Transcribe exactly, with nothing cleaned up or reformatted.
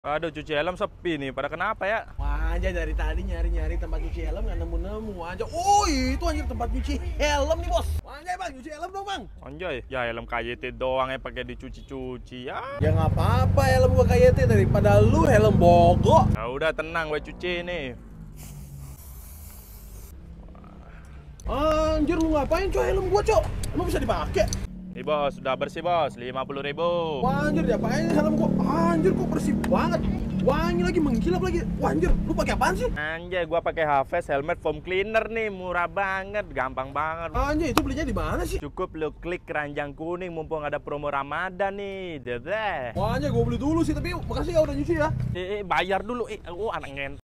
Aduh, cuci helm sepi nih. Pada kenapa ya? Wah, anjay dari tadi nyari-nyari tempat cuci helm nggak nemu-nemu. Anjay, oh itu anjir tempat cuci helm nih bos. Wah, anjay bang, cuci helm dong bang. Anjay, ya helm K Y T doang ya pakai dicuci-cuci ya. Ya nggak apa-apa helm gua kayak T daripada lu helm bogo. Ya udah tenang, gue cuci nih. Anjir lu ngapain cok helm gua cok? Emang bisa dipakai? Nih bos, sudah bersih bos, lima puluh ribu. Wah anjir diapain helm gua? Anjir kok bersih banget. Wangi lagi, mengkilap lagi. Wah anjir, lu pakai apaan sih? Anjay, gua pakai Haves helmet foam cleaner nih, murah banget, gampang banget. Anjir, itu belinya di mana sih? Cukup lu klik keranjang kuning mumpung ada promo Ramadan nih. Dede. Wah anjir, gua beli dulu sih, tapi makasih ya udah nyuci ya. Eh, eh, bayar dulu. Eh, oh anak ngen.